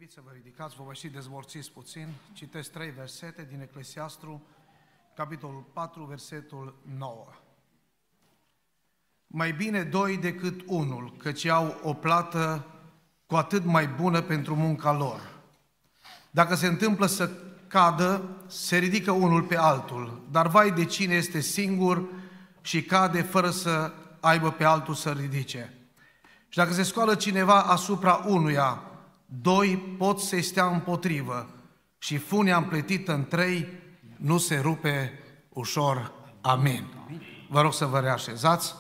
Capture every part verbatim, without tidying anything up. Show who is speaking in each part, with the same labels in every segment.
Speaker 1: iubiți să vă ridicați, vă voi și dezmorțiți puțin. Citesc trei versete din Eclesiastru, capitolul patru, versetul nouă. Mai bine doi decât unul, căci au o plată cu atât mai bună pentru munca lor. Dacă se întâmplă să cadă, se ridică unul pe altul, dar vai de cine este singur și cade fără să aibă pe altul să ridice. Și dacă se scoală cineva asupra unuia, doi pot să-i stea împotrivă și funia împletită în trei nu se rupe ușor. Amin. Vă rog să vă reașezați.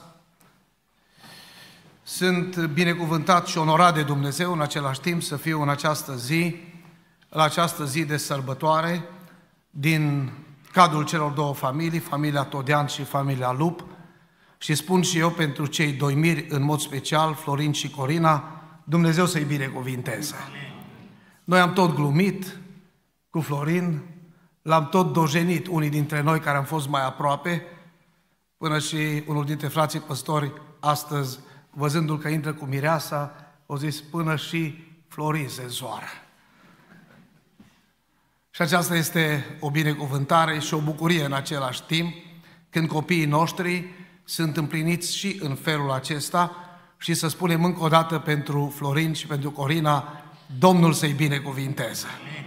Speaker 1: Sunt binecuvântat și onorat de Dumnezeu în același timp să fiu în această zi, la această zi de sărbătoare, din cadrul celor două familii, familia Todean și familia Lup. Și spun și eu pentru cei doi miri, în mod special, Florin și Corina, Dumnezeu să-i binecuvinteze. Noi am tot glumit cu Florin, l-am tot dojenit unii dintre noi care am fost mai aproape, până și unul dintre frații păstori, astăzi, văzându-l că intră cu mireasa, au zis până și Florin se zoară. Și aceasta este o binecuvântare și o bucurie în același timp, când copiii noștri sunt împliniți și în felul acesta și să spunem încă o dată pentru Florin și pentru Corina, Domnul să-i binecuvinteze.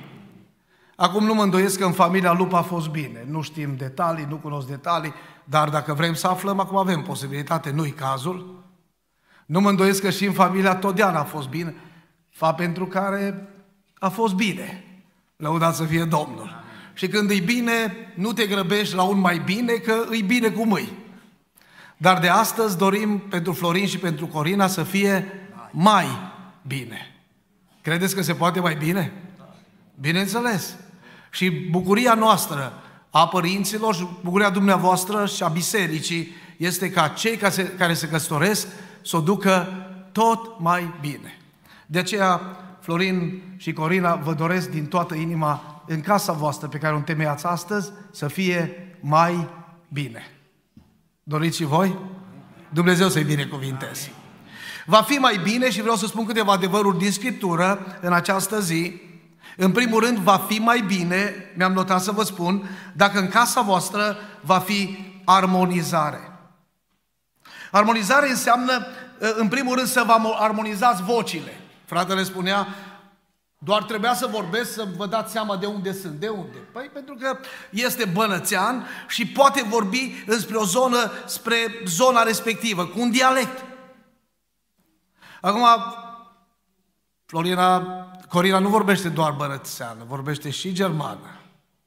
Speaker 1: Acum nu mă îndoiesc că în familia Lup a fost bine. Nu știm detalii, nu cunosc detalii, dar dacă vrem să aflăm, acum avem posibilitate, nu-i cazul. Nu mă îndoiesc că și în familia Todean a fost bine, fapt pentru care a fost bine. Lăudat să fie Domnul. Și când e bine, nu te grăbești la un mai bine, că e bine cum îi. Dar de astăzi dorim pentru Florin și pentru Corina să fie mai bine. Credeți că se poate mai bine? Bineînțeles. Și bucuria noastră a părinților și bucuria dumneavoastră și a bisericii este ca cei care se căsătoresc să o ducă tot mai bine. De aceea, Florin și Corina, vă doresc din toată inima în casa voastră pe care o întemeiați astăzi să fie mai bine. Doriți și voi? Dumnezeu să-i binecuvinteze. Va fi mai bine și vreau să spun câteva adevăruri din Scriptură în această zi. În primul rând, va fi mai bine, mi-am notat să vă spun, dacă în casa voastră va fi armonizare. Armonizare înseamnă, în primul rând, să vă armonizați vocile. Fratele spunea, doar trebuia să vorbesc să vă dați seama de unde sunt. De unde? Păi pentru că este bănățean și poate vorbi înspre o zonă, spre zona respectivă, cu un dialect. Acum, Florina, Corina nu vorbește doar bănățeană, vorbește și germană.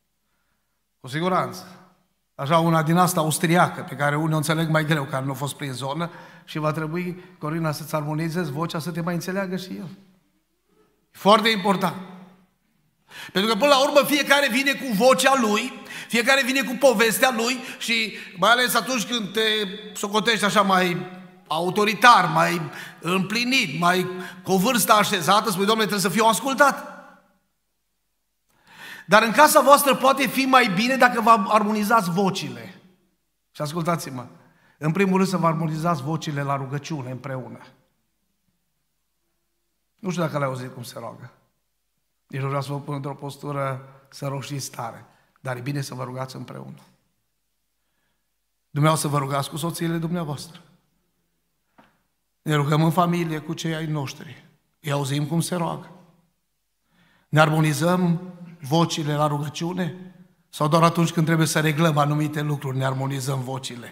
Speaker 1: Cu siguranță. Așa una din asta austriacă, pe care unii o înțeleg mai greu, care nu a fost prin zonă, și va trebui, Corina, să-ți armonizezi vocea, să te mai înțeleagă și el. Foarte important. Pentru că până la urmă fiecare vine cu vocea lui, fiecare vine cu povestea lui și mai ales atunci când te socotești așa mai autoritar, mai împlinit, mai cu o vârstă așezată, spui, Doamne, trebuie să fiu ascultat. Dar în casa voastră poate fi mai bine dacă vă armonizați vocile. Și ascultați-mă, în primul rând să vă armonizați vocile la rugăciune împreună. Nu știu dacă le-ai auzit cum se roagă. Nici nu vreau să vă pun într-o postură să roșiți tare, dar e bine să vă rugați împreună. Dumneavoastră să vă rugați cu soțiile dumneavoastră. Ne rugăm în familie cu cei ai noștri. Îi auzim cum se roagă. Ne armonizăm vocile la rugăciune? Sau doar atunci când trebuie să reglăm anumite lucruri ne armonizăm vocile?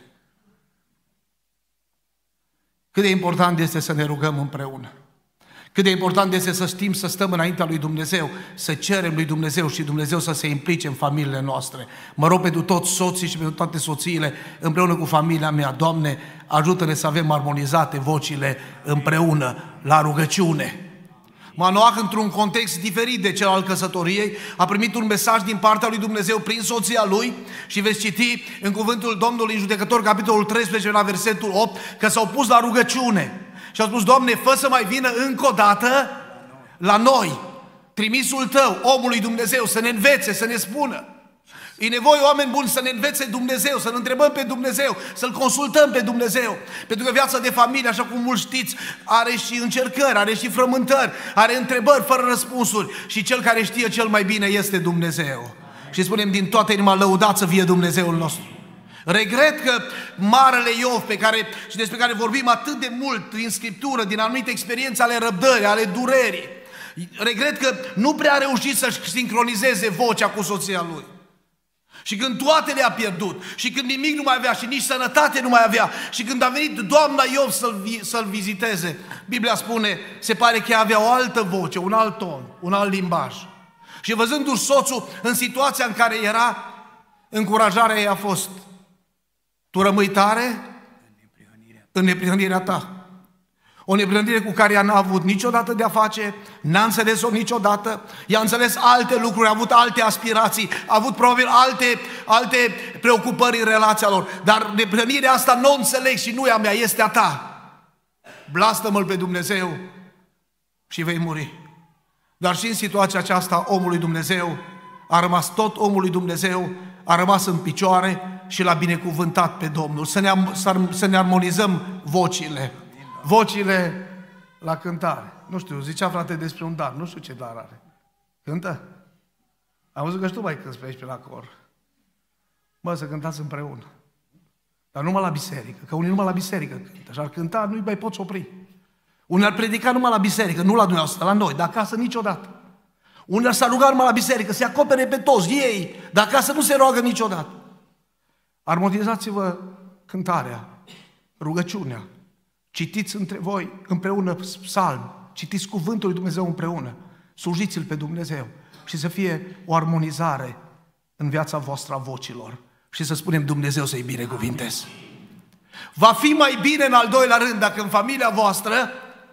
Speaker 1: Cât de important este să ne rugăm împreună. Cât de important este să știm să stăm înaintea lui Dumnezeu, să cerem lui Dumnezeu și Dumnezeu să se implice în familiile noastre. Mă rog pentru toți soții și pentru toate soțiile, împreună cu familia mea, Doamne, ajută-ne să avem armonizate vocile împreună la rugăciune. Manoah, într-un context diferit de cel al căsătoriei, a primit un mesaj din partea lui Dumnezeu prin soția lui și veți citi în cuvântul Domnului în Judecători, capitolul treisprezece, la versetul opt, că s-au pus la rugăciune. Și au spus, Doamne, fă să mai vină încă o dată la noi trimisul Tău, omului Dumnezeu, să ne învețe, să ne spună. E nevoie, oameni buni, să ne învețe Dumnezeu, să ne întrebăm pe Dumnezeu, să-L consultăm pe Dumnezeu. Pentru că viața de familie, așa cum mulți știți, are și încercări, are și frământări, are întrebări fără răspunsuri. Și Cel care știe cel mai bine este Dumnezeu. Și spunem din toată inima, lăudat să fie Dumnezeul nostru. Regret că marele Iov, pe care, și despre care vorbim atât de mult din Scriptură, din anumite experiențe ale răbdării, ale durerii, regret că nu prea a reușit să-și sincronizeze vocea cu soția lui. Și când toate le-a pierdut, și când nimic nu mai avea, și nici sănătate nu mai avea, și când a venit doamna Iov să-l, să-l viziteze, Biblia spune, se pare că avea o altă voce, un alt ton, un alt limbaj. Și văzându-și soțul în situația în care era, încurajarea ei a fost: tu rămâi tare în neprihănirea ta. O neprihănire cu care ea n-a avut niciodată de-a face, n-a înțeles-o niciodată, ea a înțeles alte lucruri, a avut alte aspirații, a avut probabil alte, alte preocupări în relația lor. Dar neprihănirea asta nu o înțeleg și nu e a mea, este a ta. Blastă-mă-L pe Dumnezeu și vei muri. Dar și în situația aceasta, omul lui Dumnezeu a rămas tot omul lui Dumnezeu, a rămas în picioare și l-a binecuvântat pe Domnul. Să ne, să ne armonizăm vocile. Vocile la cântare. Nu știu, zicea frate despre un dar. Nu știu ce dar are. Cântă? Am văzut că și tu mai cânti pe aici, pe la cor. Bă, să cântați împreună. Dar numai la biserică. Că unii numai la biserică cântă. Și ar cânta, nu-i mai poți opri. Unii ar predica numai la biserică, nu la dumneavoastră, la noi, dar acasă niciodată. Unii ar s-ar ruga numai la biserică, se acopere pe toți ei, dar acasă nu se roagă niciodată. Armonizați-vă cântarea, rugăciunea. Citiți între voi împreună psalm, citiți cuvântul lui Dumnezeu împreună, slujiți-L pe Dumnezeu și să fie o armonizare în viața voastră a vocilor și să spunem Dumnezeu să-i binecuvintez. Va fi mai bine în al doilea rând dacă în familia voastră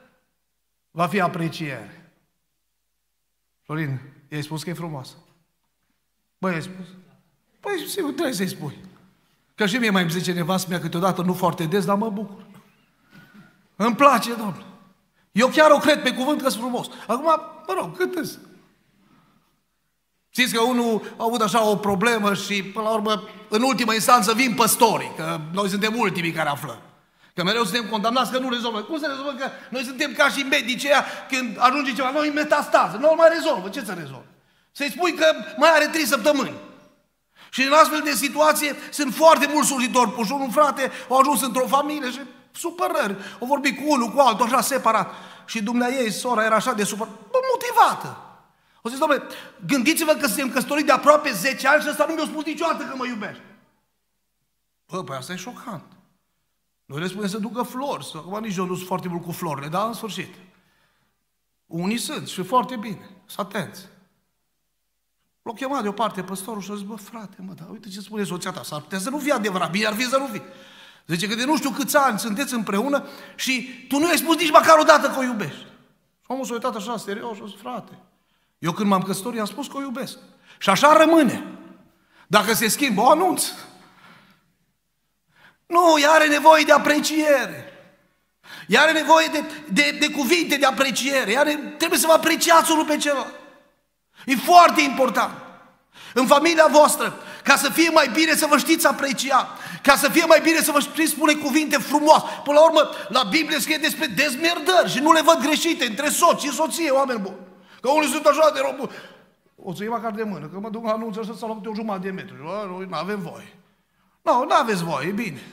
Speaker 1: va fi apreciere. Florin, i-ai spus că e frumoasă? Băi, i-ai spus? Păi, sigur, trebuie să-i spui. Că și mie mai îmi zice nevastă mea câteodată, nu foarte des, dar mă bucur. Îmi place, Domnule. Eu chiar o cred pe cuvânt că-s frumos. Acum, mă rog, cât-s? Știți că unul a avut așa o problemă și, până la urmă, în ultima instanță vin păstorii, că noi suntem ultimii care aflăm. Că mereu suntem condamnați că nu rezolvă. Cum să rezolvă? Că noi suntem ca și medicii aia, când ajunge ceva, noi metastază, nu mai rezolvă. Ce să rezolvă? Să-i spui că mai are trei săptămâni. Și în astfel de situație sunt foarte mulți slujitori puși. Un frate a ajuns într-o familie și supărări. O vorbi cu unul, cu altul, așa separat. Și dumnea ei, sora, era așa de supărată, motivată. O zis, domnule, gândiți-vă că suntem căsătoriți de aproape zece ani și ăsta nu mi-a spus niciodată că mă iubește. Bă, păi asta e șocant. Noi le spunem să ducă flori, să acum nici eu nu sunt foarte mult cu florile, dar în sfârșit. Unii sunt și foarte bine, să atenți. L-a chemat deoparte păstorul și a zis, bă, frate, mă, dar uite ce spune soția ta, s-ar putea să nu fie adevărat, bine ar fi să nu fie. Zice că de nu știu câți ani sunteți împreună și tu nu i-ai spus nici măcar o dată că o iubești. Și omul s-a uitat așa, serios, și a zis, frate, eu când m-am căsătorit am spus că o iubesc. Și așa rămâne. Dacă se schimbă, o anunț. Nu, ea are nevoie de apreciere. Ea are nevoie de, de, de cuvinte de apreciere. Ea are, trebuie să vă apreciați unul pe celălalt. E foarte important. În familia voastră, ca să fie mai bine să vă știți aprecia, ca să fie mai bine să vă știți spune cuvinte frumoase. Până la urmă, la Biblie scrie despre dezmierdări și nu le văd greșite între soț și soție, oameni buni. Că unii sunt așa de rău. O să iei măcar de mână, că mă duc la anunț ăsta să luăm de o jumătate de metru. Nu avem voie. Nu, nu aveți voie, e bine.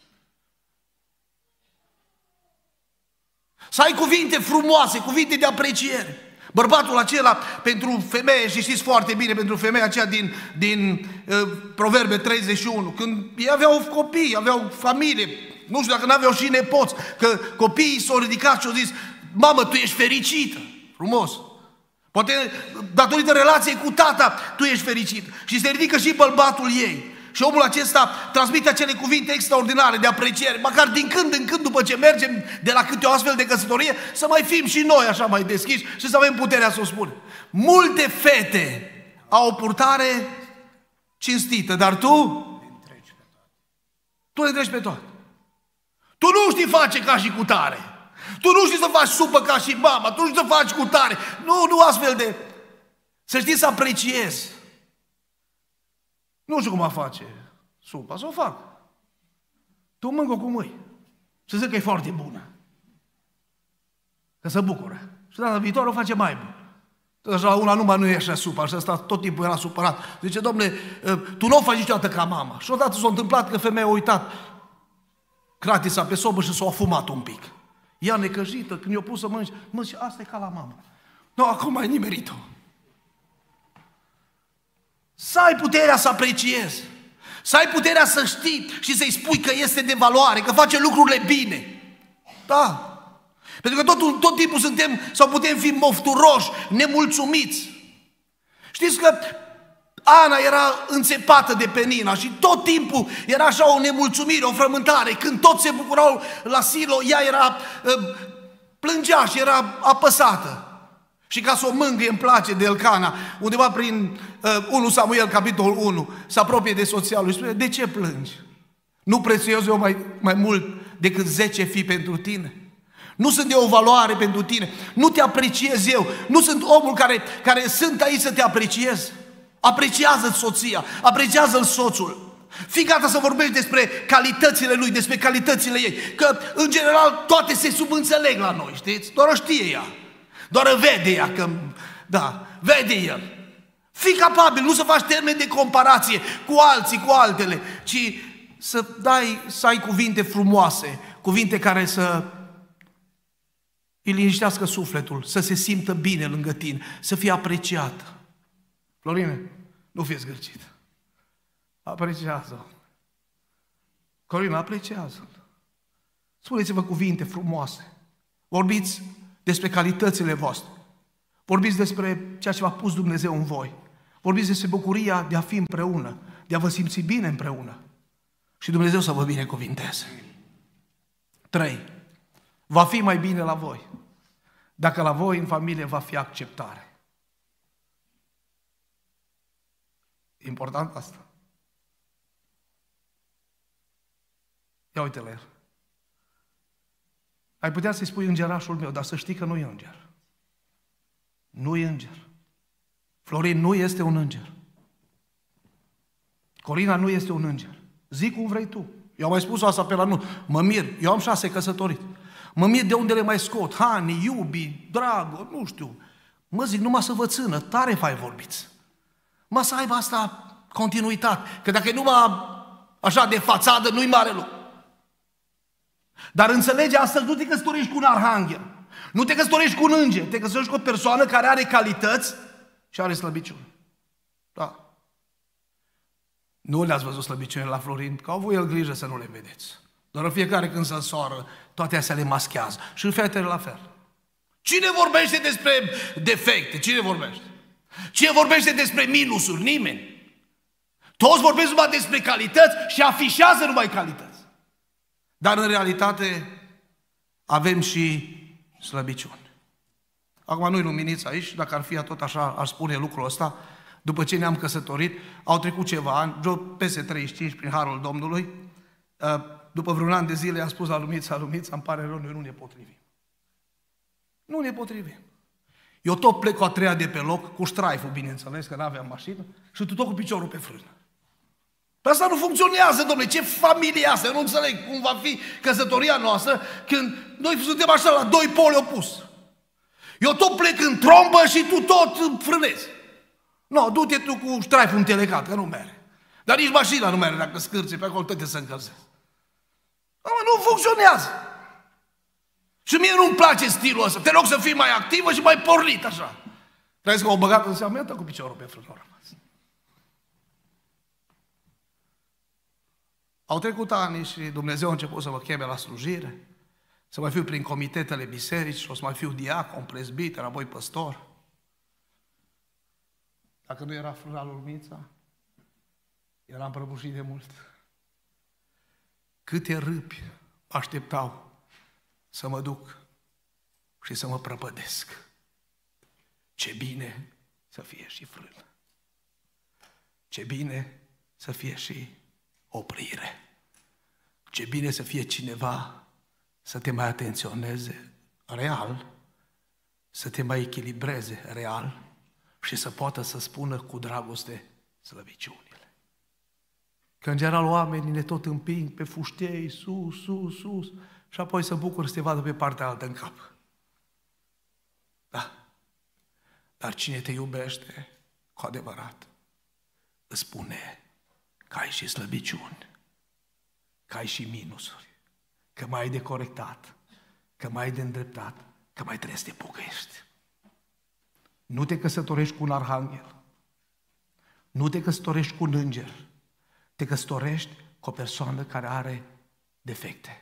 Speaker 1: Să ai cuvinte frumoase, cuvinte de apreciere. Bărbatul acela pentru femeie, și știți foarte bine, pentru femeia aceea din, din uh, Proverbe treizeci și unu, când ei aveau copii, aveau familie, nu știu dacă n-aveau și nepoți, că copiii s-au ridicat și au zis, mamă, tu ești fericită. Frumos. Poate datorită relației cu tata, tu ești fericit. Și se ridică și bărbatul ei. Și omul acesta transmite acele cuvinte extraordinare de apreciere, măcar din când în când, după ce mergem de la câte o astfel de căsătorie, să mai fim și noi așa mai deschiși și să avem puterea să o spunem. Multe fete au o purtare cinstită, dar tu? Tu le treci pe toate. Tu nu știi face ca și cu tare. Tu nu știi să faci supă ca și mama. Tu nu știi să faci cu tare. Nu, nu astfel de... Să știi să apreciezi. Nu știu cum a face supa, să o fac. Tu mâncă cum îi. Să zic că e foarte bună. Că se bucură. Și data viitoare o face mai bună. Așa, una numai nu e așa supa, și ăsta tot timpul era supărat. Zice, dom'le, tu nu o faci niciodată ca mama. Și odată s-a întâmplat că femeia a uitat cratița pe sobă și s-a afumat un pic. Ea necăjită, când i-a pus să mănânce, mă, și asta e ca la mamă. Nu, acum ai nimerit-o. Să ai puterea să apreciezi. Să ai puterea să știi și să-i spui că este de valoare, că face lucrurile bine. Da. Pentru că tot, tot timpul suntem, sau putem fi mofturoși, nemulțumiți. Știți că Ana era înțepată de Penina și tot timpul era așa o nemulțumire, o frământare. Când toți se bucurau la Silo, ea era, plângea și era apăsată. Și ca să o mângâie îmi place de Elcana, undeva prin uh, unu Samuel, capitolul unu, se apropie de soția lui și spune, de ce plângi? Nu prețuiesc eu mai, mai mult decât zece fii pentru tine? Nu sunt de o valoare pentru tine? Nu te apreciez eu? Nu sunt omul care, care sunt aici să te apreciez? Apreciază-ți soția, apreciază-l soțul. Fii gata să vorbești despre calitățile lui, despre calitățile ei. Că, în general, toate se subînțeleg la noi, știți? Doar o știe ea. Doar vede ea că, da, vede el. Fii capabil, nu să faci termeni de comparație cu alții, cu altele, ci să dai, să ai cuvinte frumoase, cuvinte care să îi liniștească sufletul, să se simtă bine lângă tine, să fie apreciat. Florine, nu fii zgârcit. Apreciază-l. Corina, apreciază-l. Spuneți-vă cuvinte frumoase. Vorbiți despre calitățile voastre. Vorbiți despre ceea ce v-a pus Dumnezeu în voi. Vorbiți despre bucuria de a fi împreună, de a vă simți bine împreună. Și Dumnezeu să vă binecuvinteze. Trei. Va fi mai bine la voi dacă la voi în familie va fi acceptare. Important asta. Ia uite la el. Ai putea să-i spui îngerașul meu, dar să știi că nu e înger. Nu e înger. Florin nu este un înger. Corina nu este un înger. Zic cum vrei tu. Eu am mai spus asta pe la nu. Mă mir, eu am șase căsătorit. Mă mir de unde le mai scot. Hani, iubi, dragă, nu știu. Mă zic, numai să vă țină, tare fai vorbiți. Mă să aibă asta continuitate. Că dacă e numai așa de fațadă, nu-i mare lucru. Dar înțelege, astăzi nu te căsătorești cu un arhanghel, nu te căsătorești cu un înger, te căsătorești cu o persoană care are calități și are slăbiciuni. Da. Nu le-ați văzut slăbiciunile la Florin, că au voi el grijă să nu le vedeți. Doar în fiecare când se însoară, toate astea le maschează. Și în fetele la fel. Cine vorbește despre defecte? Cine vorbește? Cine vorbește despre minusuri? Nimeni. Toți vorbesc numai despre calități și afișează numai calități. Dar în realitate avem și slăbiciuni. Acum nu-i luminiți aici, dacă ar fi tot așa, ar spune lucrul ăsta, după ce ne-am căsătorit, au trecut ceva ani, peste treizeci și cinci prin harul Domnului, după vreun an de zile am spus la Lumița, Lumița, îmi pare rău, noi nu ne potrivim. Nu ne potrivim. Eu tot plec cu a treia de pe loc, cu ștraiful, bineînțeles, că n-aveam mașină, și tu tot cu piciorul pe frână. Pe asta nu funcționează, domnule, ce familie e asta? Eu nu înțeleg cum va fi căsătoria noastră când noi suntem așa la doi poli opus. Eu tot plec în trombă și tu tot frânezi. Nu, du-te tu cu ștraiful întelecat, că nu merge. Dar nici mașina nu merge dacă scârțe pe acolo, toate se încălzesc. Nu funcționează. Și mie nu-mi place stilul ăsta. Te rog să fii mai activă și mai pornit așa. Trebuie să o băgat în seamă, cu piciorul pe frână. Au trecut ani și Dumnezeu a început să mă cheme la slujire, să mai fiu prin comitetele biserici, o să mai fiu diacon, prezbiter, apoi păstor. Dacă nu era frâna lui Lumița, eram prăbușit de mult. Câte râpi așteptau să mă duc și să mă prăpădesc. Ce bine să fie și frână. Ce bine să fie și oprire. Ce bine să fie cineva să te mai atenționeze real, să te mai echilibreze real și să poată să spună cu dragoste slăbiciunile. Că în general oamenii ne tot împing pe fuștei, sus, sus, sus, și apoi se bucură să te vadă pe partea altă în cap. Da. Dar cine te iubește cu adevărat, îți spune că ai și slăbiciuni, că ai și minusuri, că mai ai de corectat, că mai ai de îndreptat, că mai trebuie să te pocăiești. Nu te căsătorești cu un arhanghel, nu te căsătorești cu un înger, te căsătorești cu o persoană care are defecte.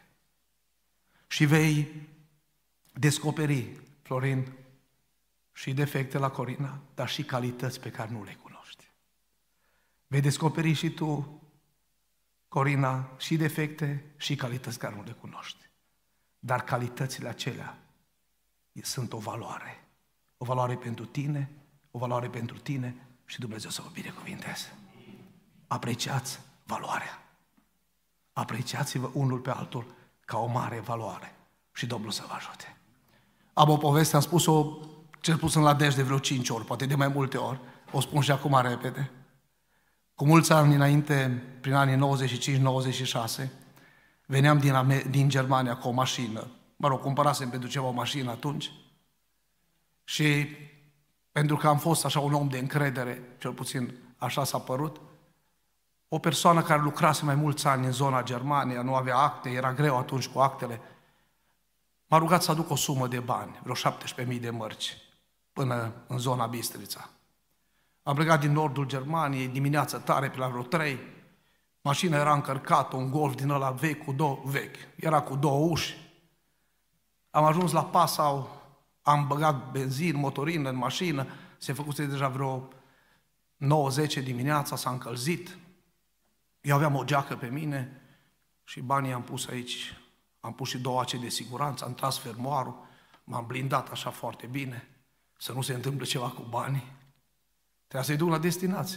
Speaker 1: Și vei descoperi, Florin, și defecte la Corina, dar și calități pe care nu le cunoști. Vei descoperi și tu, Corina, și defecte și calități care nu le cunoști. Dar calitățile acelea sunt o valoare. O valoare pentru tine, o valoare pentru tine și Dumnezeu să vă binecuvinteze. Apreciați valoarea. Apreciați-vă unul pe altul ca o mare valoare și Domnul să vă ajute. Am o poveste, am spus-o cel puțin la Dej de vreo cinci ori, poate de mai multe ori, o spun și acum repede. Cu mulți ani înainte, prin anii nouăzeci și cinci nouăzeci și șase, veneam din, Amer- din Germania cu o mașină. Mă rog, cumpărasem pentru ceva o mașină atunci și pentru că am fost așa un om de încredere, cel puțin așa s-a părut, o persoană care lucrase mai mulți ani în zona Germania, nu avea acte, era greu atunci cu actele, m-a rugat să aduc o sumă de bani, vreo șaptesprezece mii de mărci, până în zona Bistrița. Am plecat din nordul Germaniei, dimineața tare, pe la vreo trei, mașina era încărcată, un Golf din ăla vechi, cu două, vechi, era cu două uși. Am ajuns la Passau, am băgat benzin, motorină în mașină, se făcuse deja vreo nouă zece dimineața, s-a încălzit. Eu aveam o geacă pe mine și banii am pus aici. Am pus și două ace de siguranță, am tras fermoarul, m-am blindat așa foarte bine, să nu se întâmple ceva cu banii. Trebuia să-i duc la destinație.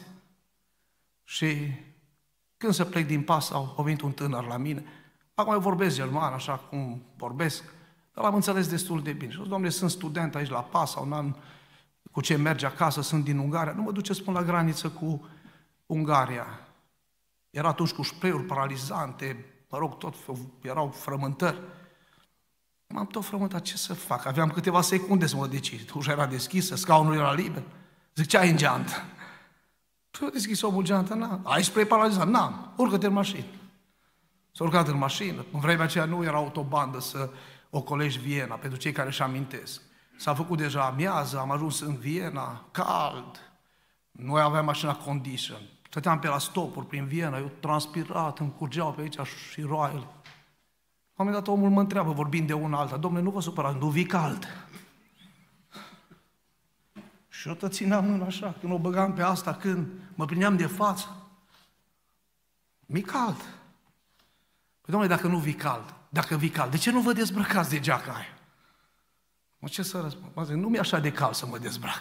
Speaker 1: Și când să plec din Passau, a venit un tânăr la mine. Acum eu vorbesc german, așa cum vorbesc, dar l-am înțeles destul de bine. Și zic, domnule, sunt student aici la Passau, n-am cu ce merge acasă, sunt din Ungaria. Nu mă duceți până la graniță cu Ungaria. Era atunci cu spray-uri paralizante, mă rog, tot erau frământări. M-am tot frământat, ce să fac? Aveam câteva secunde să mă decid. Ușa era deschisă, scaunul era liber. Zic, ce ai în geantă? Tu ai deschis omul geantă? N-am. Ai spray paralizant? N-am. Urcă-te în mașină. S-a urcat în mașină. În vremea aceea nu era autobandă să ocolești Viena, pentru cei care își amintesc. S-a făcut deja amiază, am ajuns în Viena, cald. Noi aveam mașina condition. Stăteam pe la stopuri prin Viena, eu transpirat, îmi curgeau pe aici și roaiele. La un moment dat omul mă întreabă, vorbind de una alta, dom'le, nu vă supărați, nu vii cald. Și eu tot țineam mâna așa, când o băgam pe asta, când mă prineam de față. Mi cald. Păi, dom'le, dacă nu vii cald, dacă vii cald, de ce nu vă dezbrăcați de geaca aia? Mă, ce să răspund? Mă zic, nu mi-e așa de cald să mă dezbrac.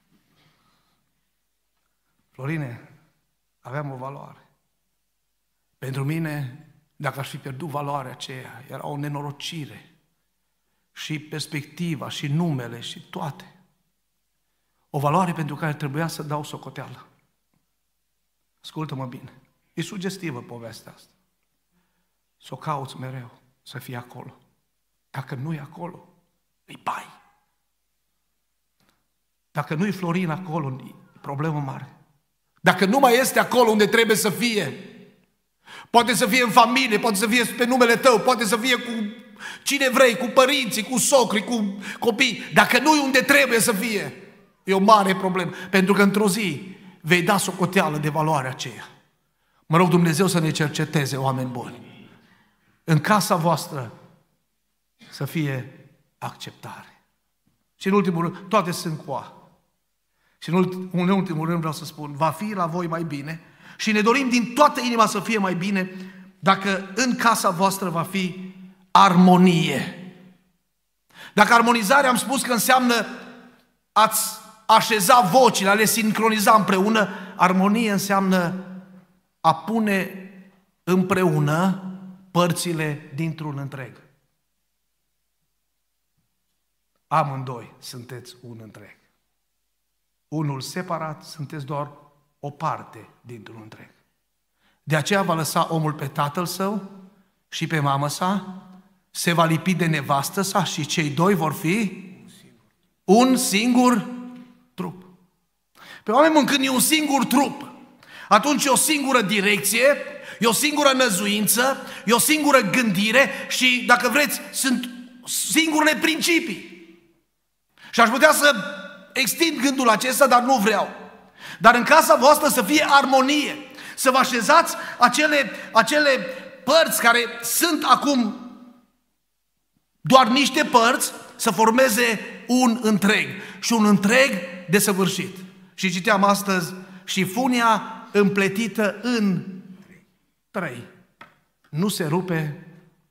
Speaker 1: Florine, aveam o valoare. Pentru mine, dacă aș fi pierdut valoarea aceea, era o nenorocire. Și perspectiva, și numele, și toate. O valoare pentru care trebuia să dau socoteală. Ascultă-mă bine. E sugestivă povestea asta. Să o cauți mereu, să fie acolo. Dacă nu e acolo, îi bai. Dacă nu e Florin acolo, e problemă mare. Dacă nu mai este acolo unde trebuie să fie, poate să fie în familie, poate să fie pe numele tău, poate să fie cu cine vrei, cu părinții, cu socrii, cu copii, dacă nu e unde trebuie să fie, e o mare problemă. Pentru că într-o zi vei da socoteală de valoarea aceea. Mă rog Dumnezeu să ne cerceteze, oameni buni. În casa voastră să fie acceptare. Și în ultimul rând, toate sunt cu A. Și în ultimul rând vreau să spun, va fi la voi mai bine și ne dorim din toată inima să fie mai bine dacă în casa voastră va fi armonie. Dacă armonizarea am spus că înseamnă ați așeza vocile, a le sincroniza împreună, armonie înseamnă a pune împreună părțile dintr-un întreg. Amândoi sunteți un întreg. Unul separat, sunteți doar o parte dintr-un întreg. De aceea va lăsa omul pe tatăl său și pe mamă sa, se va lipi de nevastă sa și cei doi vor fi un singur trup. Pe oameni buni, când e un singur trup, atunci e o singură direcție, e o singură năzuință, e o singură gândire și, dacă vreți, sunt singurele principii. Și aș putea să extind gândul acesta, dar nu vreau. Dar în casa voastră să fie armonie, să vă așezați acele, acele părți care sunt acum doar niște părți, să formeze un întreg și un întreg desăvârșit. Și citeam astăzi, și funia împletită în trei nu se rupe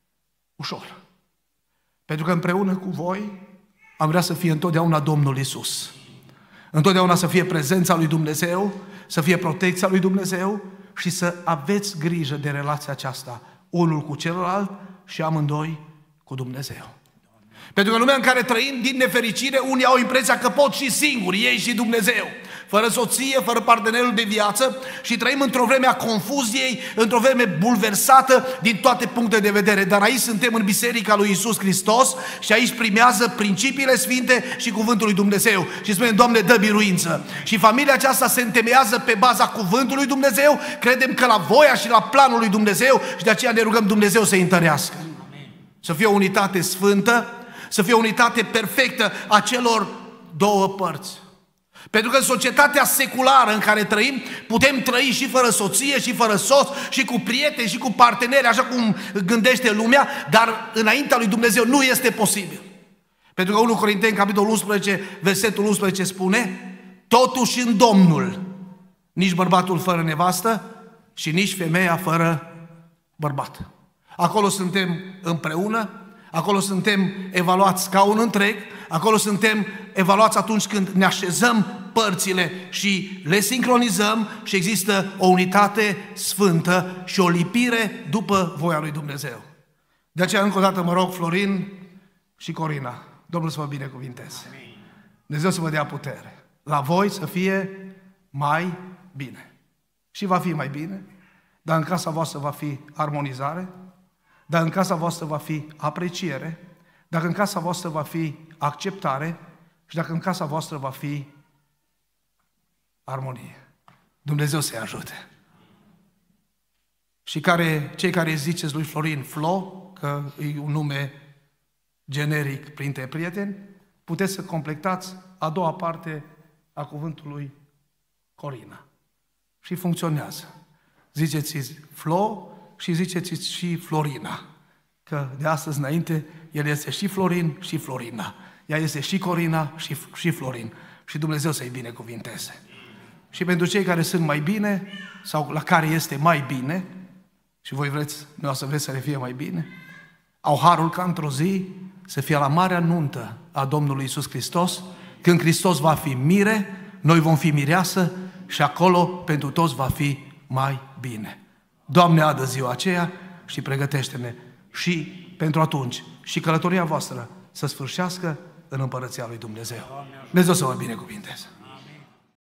Speaker 1: ușor. Pentru că împreună cu voi am vrea să fie întotdeauna Domnul Iisus. Întotdeauna să fie prezența lui Dumnezeu, să fie protecția lui Dumnezeu și să aveți grijă de relația aceasta, unul cu celălalt și amândoi cu Dumnezeu. Pentru că în lumea în care trăim, din nefericire, unii au impresia că pot și singuri, ei și Dumnezeu, fără soție, fără partenerul de viață, și trăim într-o vreme a confuziei, într-o vreme bulversată din toate punctele de vedere. Dar aici suntem în Biserica lui Iisus Hristos și aici primează principiile sfinte și cuvântul lui Dumnezeu. Și spunem, Doamne, dă biruință. Și familia aceasta se întemeiază pe baza cuvântului lui Dumnezeu, credem că la voia și la planul lui Dumnezeu și de aceea ne rugăm Dumnezeu să-i întărească. Amen. Să fie o unitate sfântă, să fie o unitate perfectă a celor două părți. Pentru că în societatea seculară în care trăim, putem trăi și fără soție, și fără soț, și cu prieteni, și cu parteneri, așa cum gândește lumea, dar înaintea lui Dumnezeu nu este posibil. Pentru că unu Corinteni, capitolul unsprezece, versetul unsprezece spune, totuși în Domnul, nici bărbatul fără nevastă și nici femeia fără bărbat. Acolo suntem împreună, acolo suntem evaluați ca un întreg, acolo suntem evaluați atunci când ne așezăm părțile și le sincronizăm și există o unitate sfântă și o lipire după voia lui Dumnezeu. De aceea, încă o dată, mă rog, Florin și Corina, Domnul să vă binecuvinteze. Dumnezeu să vă dea putere. La voi să fie mai bine. Și va fi mai bine, dar în casa voastră va fi armonizare, dar în casa voastră va fi apreciere, dacă în casa voastră va fi acceptare și dacă în casa voastră va fi armonie. Dumnezeu să-i ajute. Și care, cei care ziceți lui Florin Flo, că e un nume generic printre prieteni, puteți să completați a doua parte a cuvântului Corina. Și funcționează. Ziceți Flo și ziceți și Florina. Că de astăzi înainte el este și Florin și Florina. Ea este și Corina și, și Florin. Și Dumnezeu să-i binecuvinteze. Și pentru cei care sunt mai bine sau la care este mai bine, și voi vreți, nu o să vreți să le fie mai bine, au harul ca într-o zi să fie la marea nuntă a Domnului Iisus Hristos, când Hristos va fi mire, noi vom fi mireasă și acolo pentru toți va fi mai bine. Doamne, adă ziua aceea și pregătește-ne și pentru atunci și călătoria voastră să sfârșească în Împărăția lui Dumnezeu. Dumnezeu să vă binecuvinteze.